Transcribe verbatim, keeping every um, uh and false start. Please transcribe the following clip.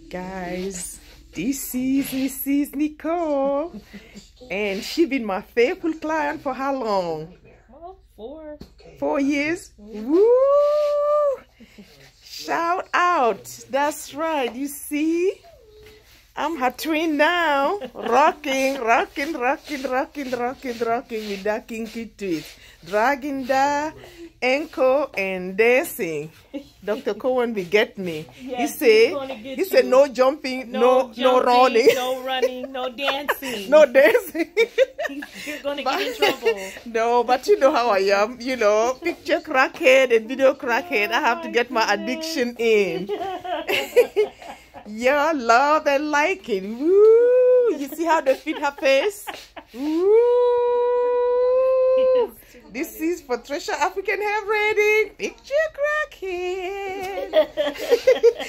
Guys, this is Missus Nicole, and she been my faithful client for how long? Well, four. Four years? Woo! Shout out. That's right. You see? I'm her twin now. Rocking, rocking, rocking, rocking, rocking, rocking with that kinky twist. Dragging that ankle and dancing. Doctor Cohen will get me. Yes, he said, he said no jumping, no, no, jumping, no running. No running, no dancing. No dancing. You're going to get in trouble. No, but you know how I am. You know, picture crackhead and video crackhead. I have to get my addiction in. Yeah, love and liking. Woo! You see how they fit her face? Woo! This is Patricia African Hair Braiding. Picture crackhead.